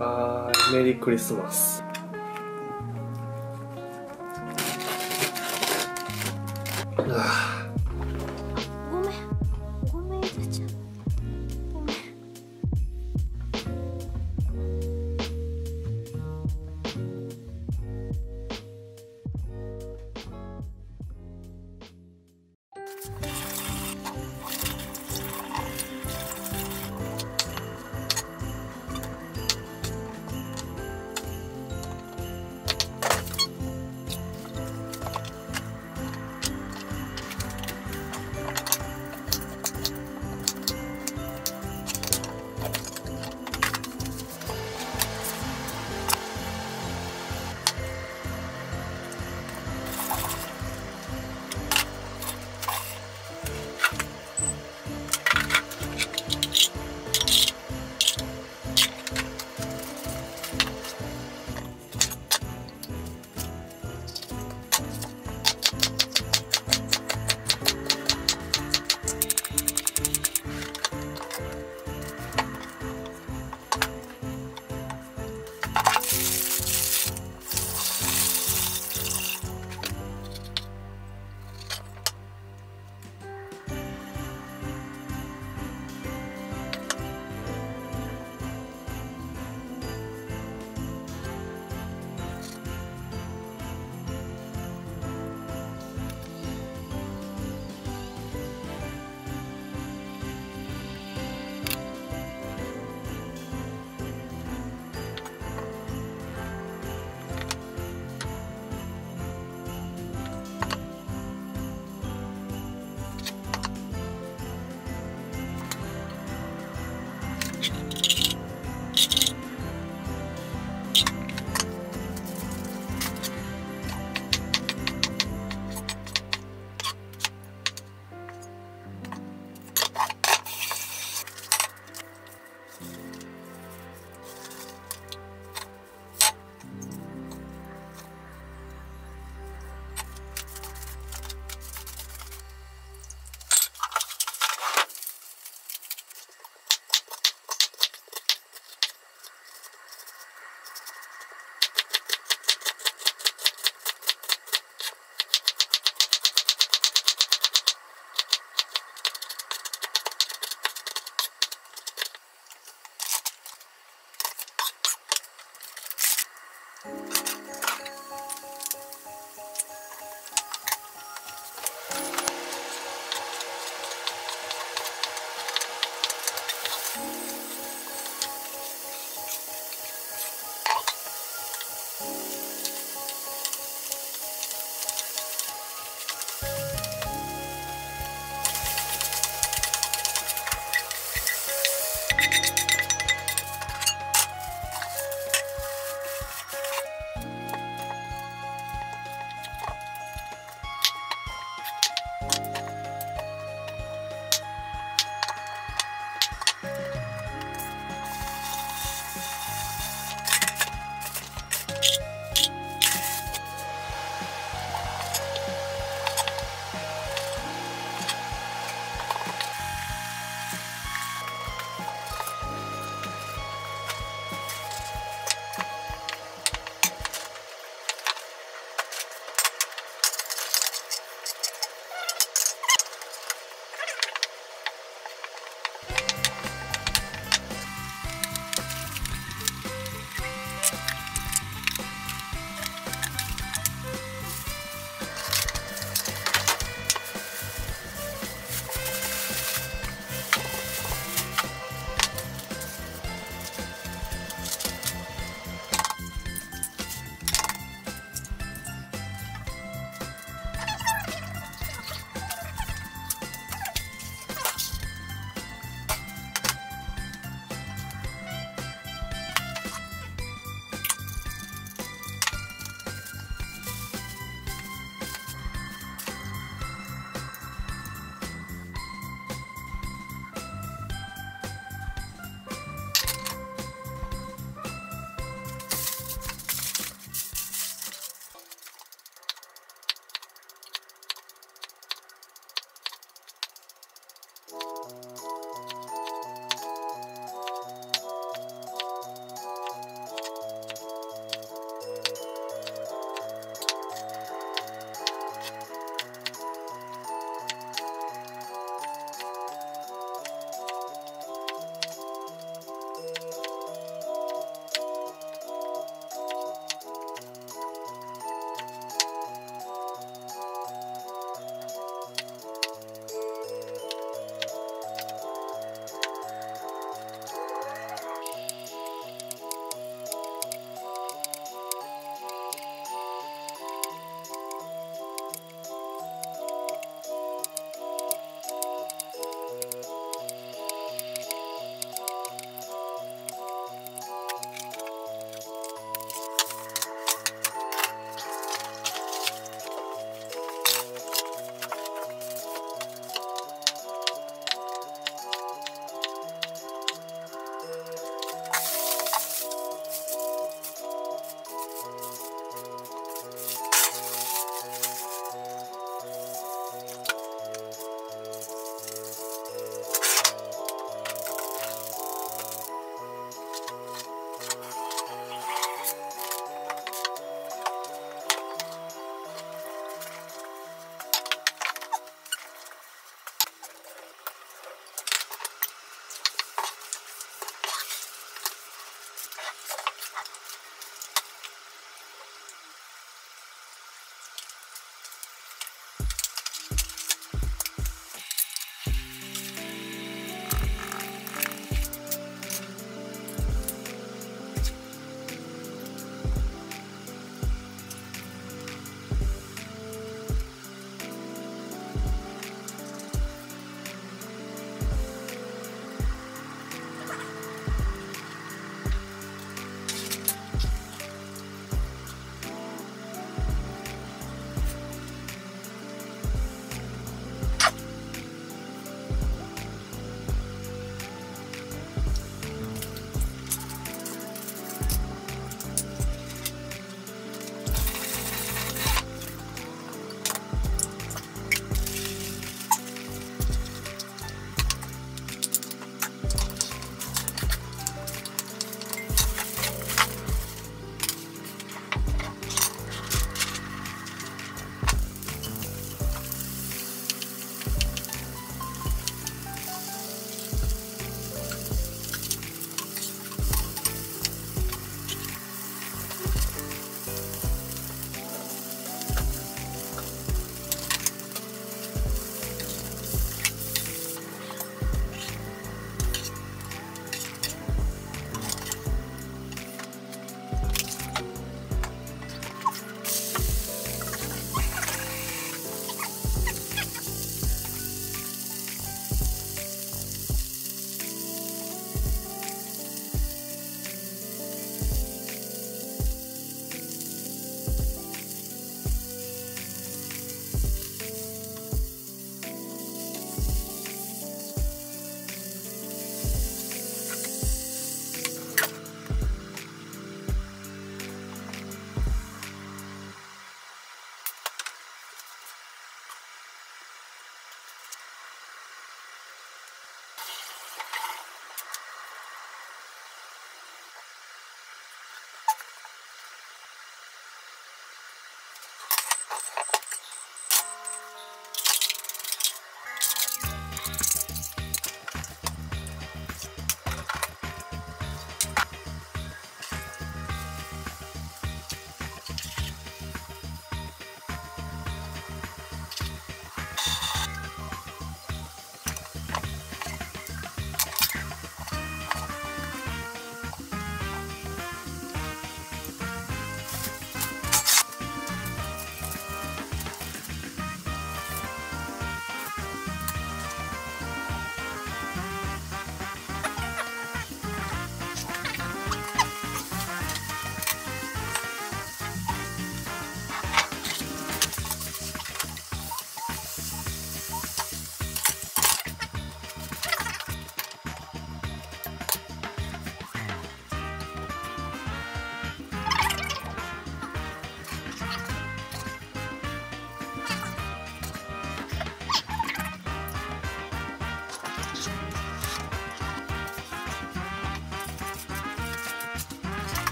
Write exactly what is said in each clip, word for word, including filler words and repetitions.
バイ。メリークリスマス。あごめんごめん、ゆずちゃん、ごめん。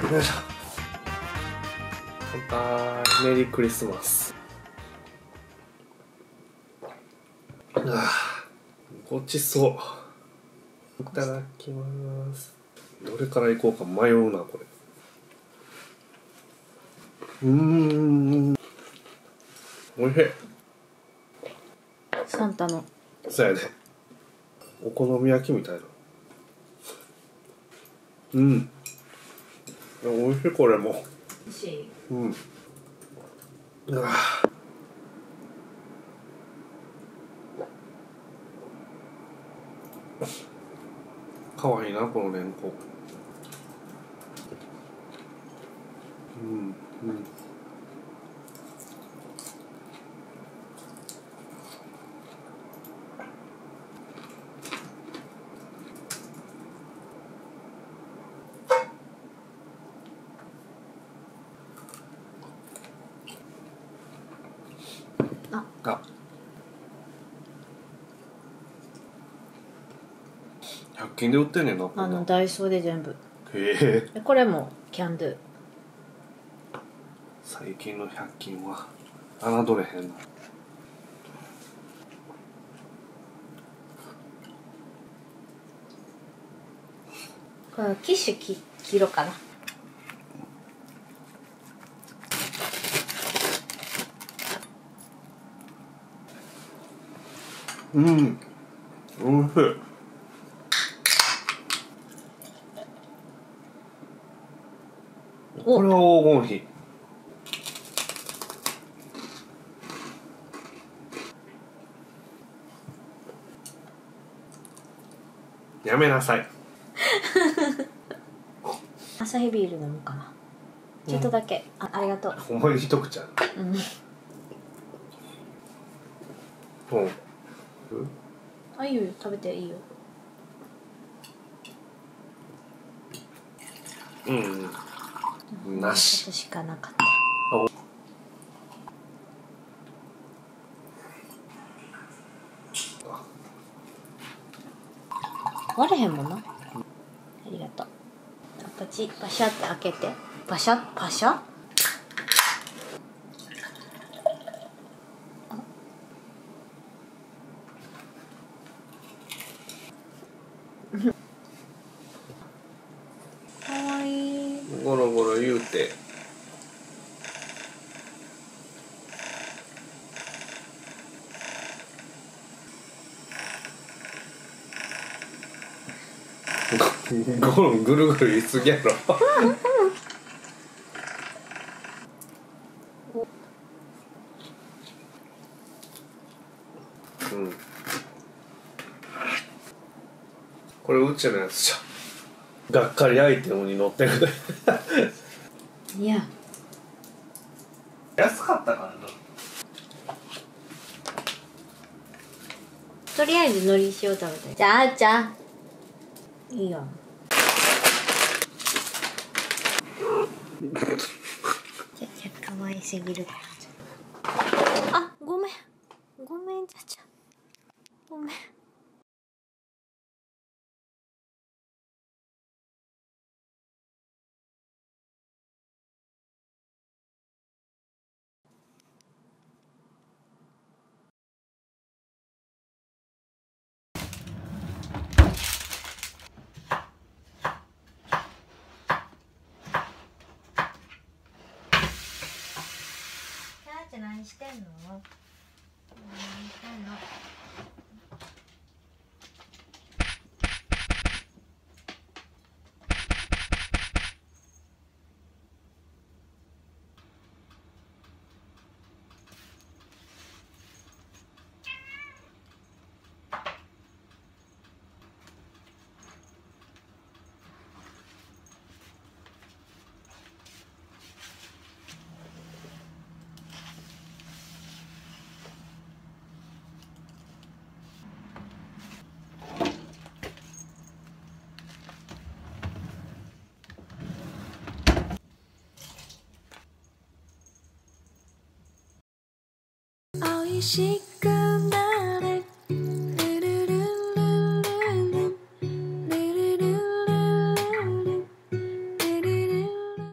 よいしょ。乾杯。メリークリスマス。ああ、ごちそう。いただきます。どれからいこうか迷うなこれ。うーん、おいしい。 サンタのそうやね。お好み焼きみたいな。うん。おいしいこれも。 美味しい。 うん。うわ。かわいいなこのレンコン。うんうん。 あ、 あ、ひゃく均で売ってんねんな。 あのダイソーで全部。 へえ。 これもキャンドゥ。 最近のひゃく均は侮れへんな。 これキッシュき切ろうかな。 うん、おいしい。これは黄金比。やめなさい。 アサヒビール飲むかな。ちょっとだけ。あ、ありがとう。 ほんまに一口ある。 うん。 うん。 あ、いいよ、食べていいよ。 うんうん。なし。 ちょっとしかなかった。割れへんもんな。ありがとう。パチパシャって開けて。パシャパシャ。かわいい。 ゴロゴロ言うて。ゴロぐるぐる言いすぎやろ。うん。これうちのやつじゃん。がっかりアイテムに載ってる。 いや。 安かったからな。 とりあえず海苔塩食べたい。じゃあじゃあいいよ。ちゃちゃ可愛すぎる。あ、ごめんごめんちゃちゃごめん。何してんの？何してんの？美味しくな